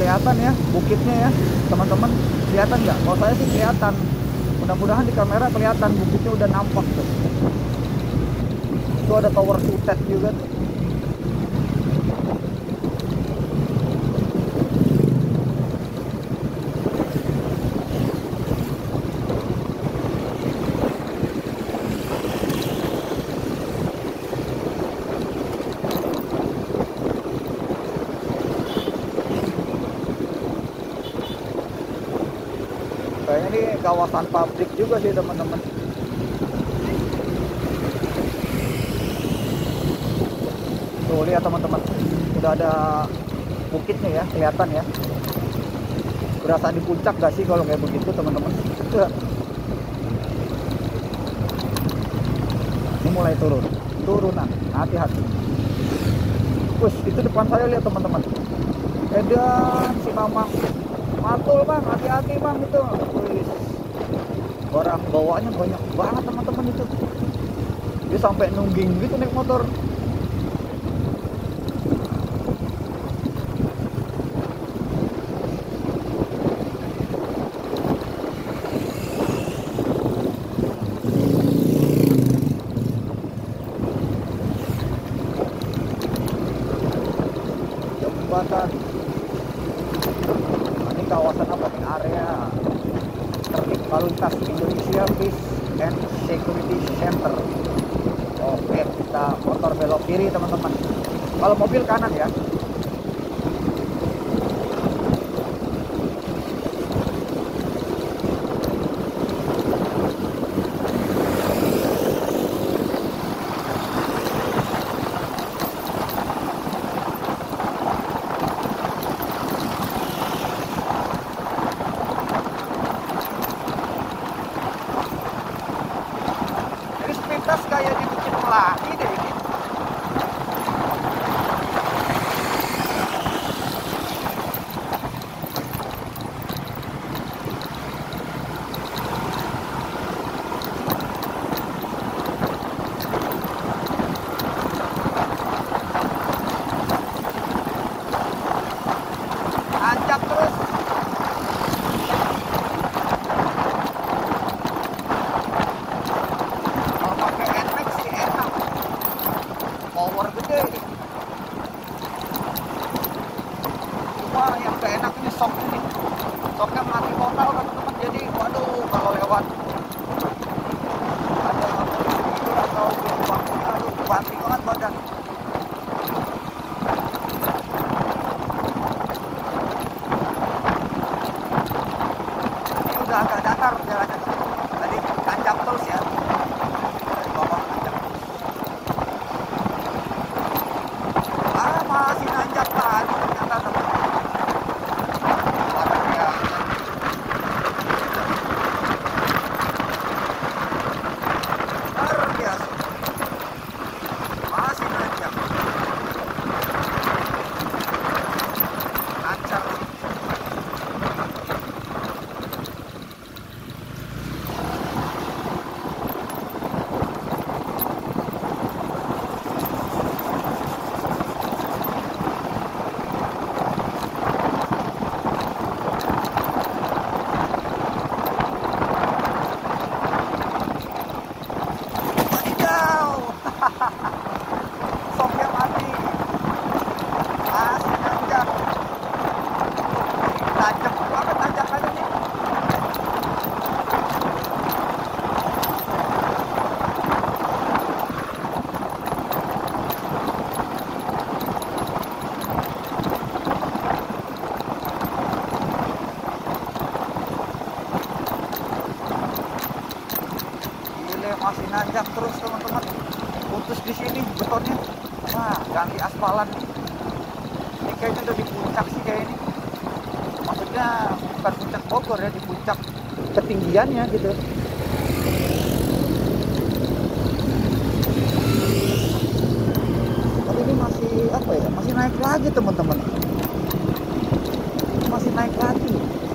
kelihatan ya bukitnya ya teman-teman, kelihatan nggak? Kalau saya sih kelihatan, mudah-mudahan di kamera kelihatan bukitnya udah nampak tuh. Itu ada tower Sutet juga tuh. Kayaknya ini kawasan pabrik juga sih teman-teman. Tuh lihat teman-teman, udah ada bukitnya ya, kelihatan ya. Berasa di puncak gak sih kalau kayak begitu teman-teman? Ini mulai turunan, hati-hati. Wih, itu depan saya lihat teman-teman. Edan si Mamang. Mantul bang, hati-hati bang itu. Wih, barang bawaannya banyak banget teman-teman itu. Dia sampai nungging gitu naik motor. Jembatan. Ini kawasan apa nih? Area tertib lalu lintas Indonesia Peace and Security Center. Oke, kita motor belok kiri teman-teman. Kalau mobil kanan ya. Ini sepintas kayak di Bukit Melahi deh ini. Anjak terus. Kalau pakai NMAX sih enak. Power gede. Cuma yang gak enak ini shock ini. Shocknya mati total teman-teman. Jadi waduh kalau lewat ada polisi atau gelombang, aduh banting banget badan. Ini udah agak datar jalannya teman-teman. Tadi nanjak terus ya. Dari bawah nanjak terus. Masih nanjak lagi ternyata teman-teman. Luar biasa. Luar biasa. Masih nanjak. Lancar. Wadidaw. Soknya mati. Masih nanjak. Tajam banget tanjakannya nih. Gile, masih nanjak terus teman-teman. Putus di sini betonnya. Wah, ganti aspalan. Ini kayaknya udah di puncak sih kayak ini. Maksudnya bukan puncak Bogor ya, di puncak ketinggiannya gitu. Tapi ini masih apa ya? Masih naik lagi teman-teman. Masih naik lagi.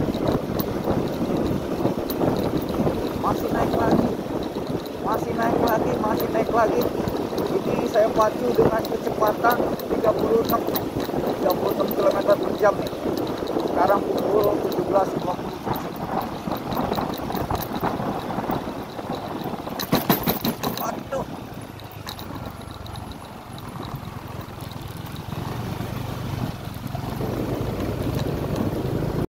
Masih naik lagi. Masih naik lagi, masih naik lagi. Ini saya pacu dengan kecepatan 36 km per jam nih. sekarang pukul 17.50.